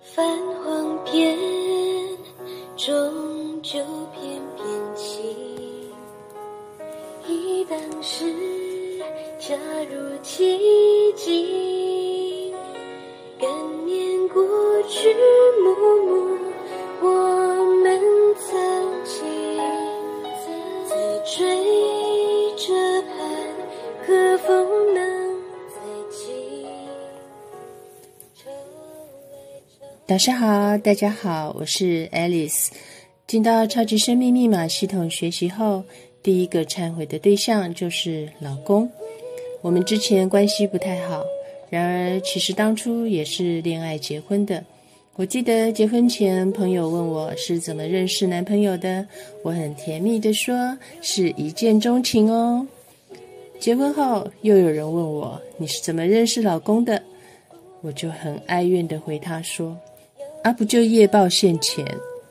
泛黄片终究偏偏起，忆当时恰如其境，感念过去幕幕我们曾经，再追这盼可否能再起。 大家好，我是 Alice。 进到超级生命密码系统学习后，第一个忏悔的对象就是老公。我们之前关系不太好，然而其实当初也是恋爱结婚的。我记得结婚前朋友问我是怎么认识男朋友的，我很甜蜜地说是一见钟情哦。结婚后又有人问我你是怎么认识老公的，我就很哀怨地回他说不就业报现前。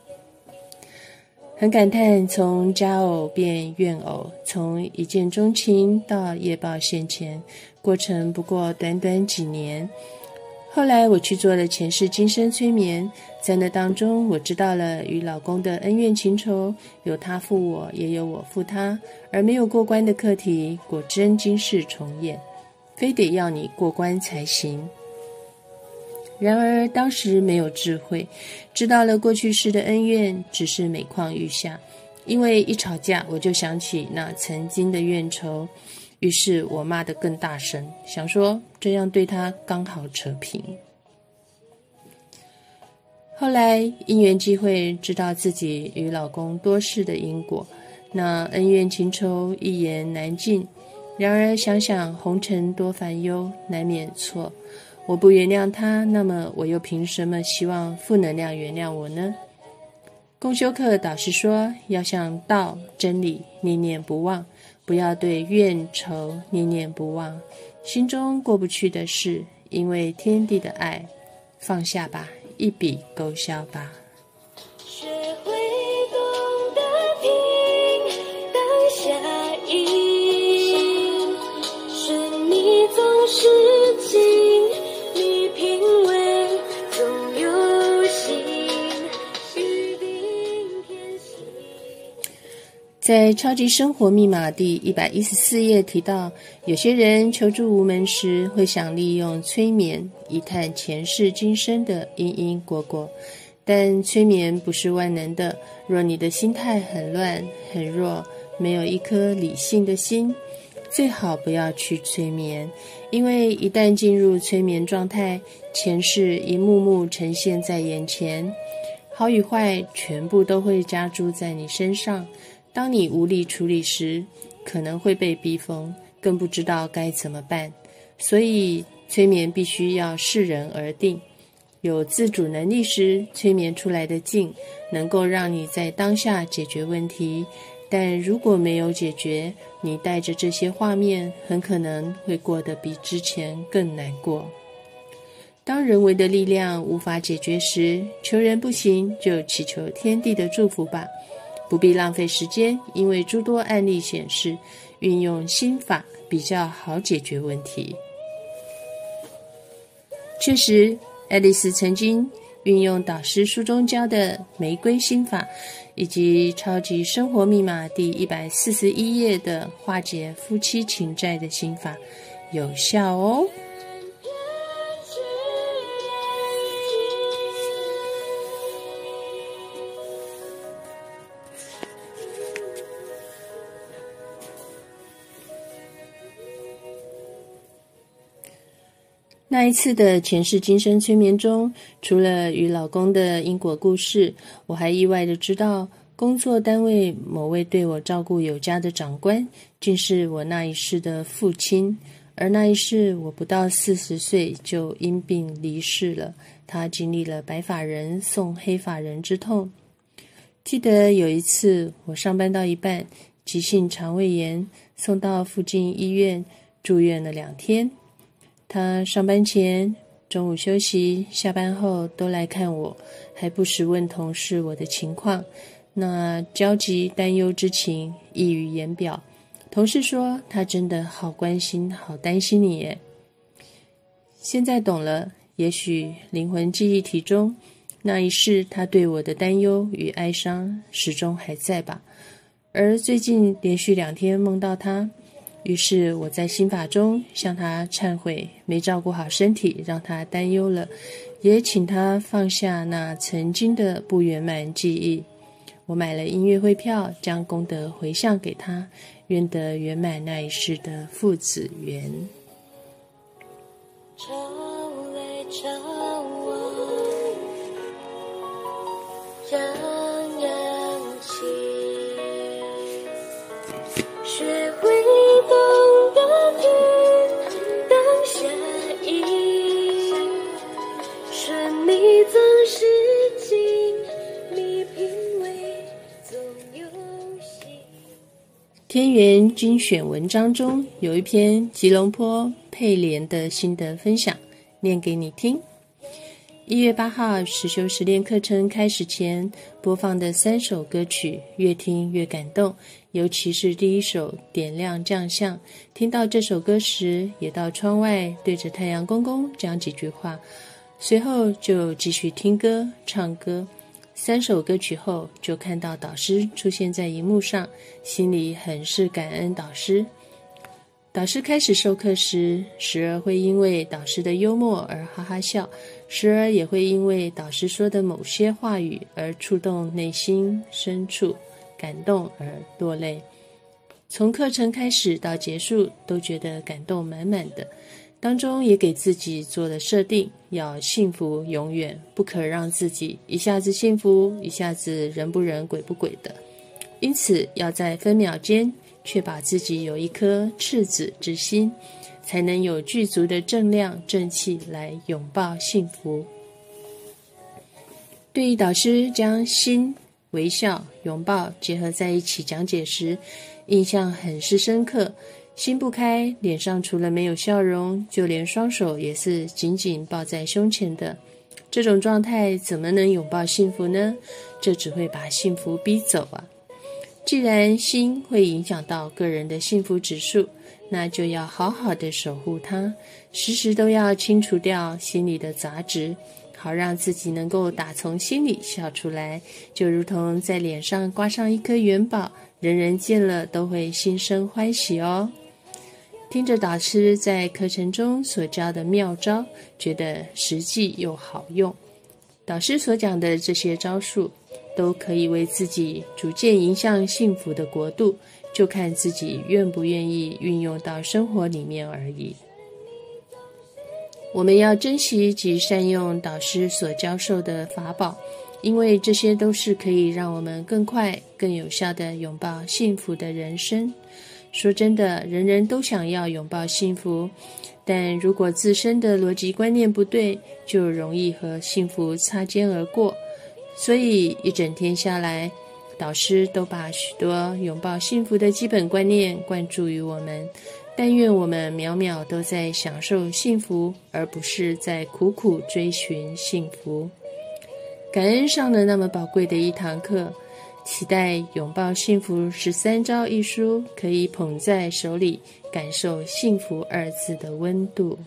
很感叹从佳偶变怨偶，从一见钟情到业报现前，过程不过短短几年。后来我去做了前世今生催眠，在那当中我知道了与老公的恩怨情仇，有他负我，也有我负他，而没有过关的课题果真今世重演，非得要你过关才行。然而当时没有智慧，知道了过去世的恩怨只是每况愈下，因为一吵架我就想起那曾经的怨仇，于是我骂得更大声，想说这样对他刚好扯平。后来因缘际会知道自己与老公多世的因果，那恩怨情仇一言难尽，然而想想红尘多烦忧，难免错。我不原谅他，那么我又凭什么希望负能量原谅我呢？共修课导师说，要向道真理念念不忘，不要对怨仇念念不忘。心中过不去的事，因为天地的爱，放下吧，一笔勾销吧。 学会懂得听当下音，顺你总是情，你品味总有心，预定天行。 在超级生活密码第114页提到，有些人求助无门时，会想利用催眠一探前世今生的因因果果，但催眠不是万能的，若你的心态很乱很弱，没有一颗理性的心，最好不要去催眠，因为一旦进入催眠状态，前世一幕幕呈现在眼前，好与坏全部都会加诸在你身上。当你无力处理时，可能会被逼疯，更不知道该怎么办。所以催眠必须要视人而定，有自主能力时，催眠出来的境能够让你在当下解决问题，但如果没有解决，你带着这些画面，很可能会过得比之前更难过。当人为的力量无法解决时，求人不行，就祈求天地的祝福吧，不必浪费时间，因为诸多案例显示，运用心法比较好解决问题。确实，爱丽丝曾经运用导师书中教的玫瑰心法，以及超级生活密码第141页的化解夫妻情债的心法，有效哦。那一次的前世今生催眠中，除了与老公的因果故事，我还意外地知道，工作单位某位对我照顾有加的长官，竟是我那一世的父亲。而那一世我不到40岁就因病离世了，他经历了白发人送黑发人之痛。记得有一次我上班到一半，急性肠胃炎，送到附近医院住院了2天。他上班前、中午休息、下班后都来看我，还不时问同事我的情况，那焦急担忧之情溢于言表。同事说他真的好关心好担心你耶。现在懂了， 也许灵魂记忆体中那一世他对我的担忧与哀伤始终还在吧。而最近连续2天梦到他，于是我在心法中向他忏悔，没照顾好身体，让他担忧了，也请他放下那曾经的不圆满记忆。我买了音乐会票，将功德回向给他，愿得圆满那一世的父子缘。 潮来潮往，洋洋起，学会懂得听当下意，顺利总是经历品味总有喜。 天元精选文章中有一篇吉隆坡佩莲的心得分享，念给你听。1月8号实修实练课程开始前播放的3首歌曲，越听越感动，尤其是第1首点亮将相。听到这首歌时，也到窗外对着太阳公公讲几句话，随后就继续听歌唱歌。3首歌曲后，就看到导师出现在荧幕上，心里很是感恩导师。导师开始授课时，时而会因为导师的幽默而哈哈笑，时而也会因为导师说的某些话语而触动内心深处，感动而落泪。从课程开始到结束，都觉得感动满满的。当中也给自己做了设定，要幸福永远，不可让自己一下子幸福，一下子人不人鬼不鬼的。因此要在分秒间确保自己有一颗赤子之心，才能有具足的正量正气来拥抱幸福。对于导师将心、微笑、拥抱结合在一起讲解时，印象很是深刻。心不开，脸上除了没有笑容，就连双手也是紧紧抱在胸前的。这种状态怎么能拥抱幸福呢？这只会把幸福逼走啊！既然心会影响到个人的幸福指数，那就要好好的守护它，时时都要清除掉心里的杂质，好让自己能够打从心里笑出来，就如同在脸上挂上一颗元宝，人人见了都会心生欢喜哦。听着导师在课程中所教的妙招，觉得实际又好用。导师所讲的这些招数，都可以为自己逐渐迎向幸福的国度，就看自己愿不愿意运用到生活里面而已。我们要珍惜及善用导师所教授的法宝，因为这些都是可以让我们更快、更有效地拥抱幸福的人生。说真的，人人都想要拥抱幸福，但如果自身的逻辑观念不对，就容易和幸福擦肩而过。所以一整天下来，导师都把许多拥抱幸福的基本观念灌注于我们。但愿我们秒秒都在享受幸福，而不是在苦苦追寻幸福。感恩上了那么宝贵的一堂课，期待《拥抱幸福13招》一书可以捧在手里，感受幸福2字的温度。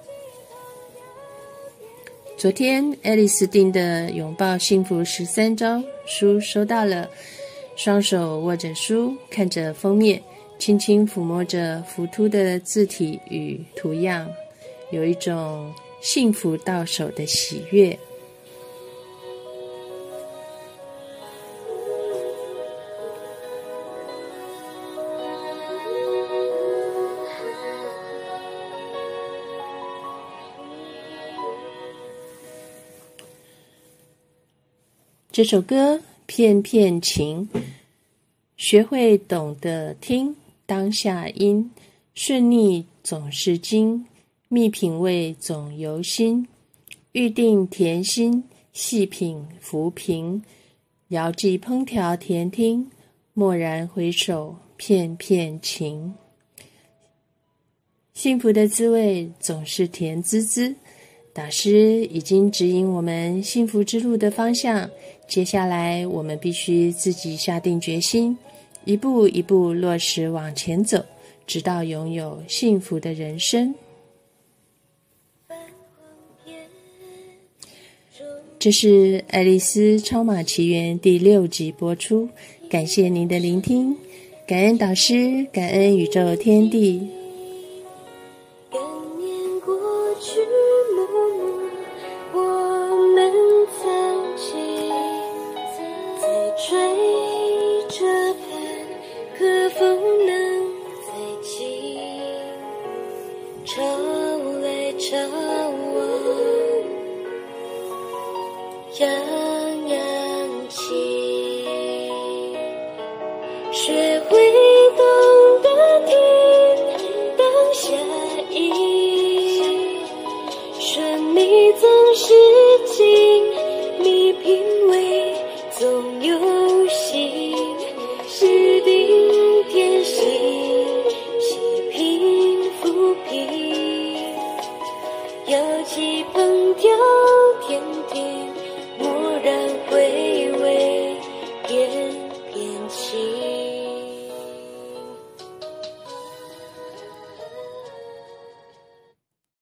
昨天爱丽丝订的《拥抱幸福13招》书收到了，双手握着书，看着封面，轻轻抚摸着浮凸的字体与图样，有一种幸福到手的喜悦。这首歌片片情，学会懂得听当下音，顺逆总是经，蜜品味总由心，预定甜心，细品浮萍，遥寄烹调甜听，蓦然回首片片情。幸福的滋味总是甜滋滋，导师已经指引我们幸福之路的方向，接下来我们必须自己下定决心，一步一步落实往前走，直到拥有幸福的人生。 泛黄片这是《爱丽丝超马奇缘》第6集播出，感谢您的聆听，感恩导师，感恩宇宙天地。 感念过去默默我们曾经在追着看，可否能再见，潮来潮往，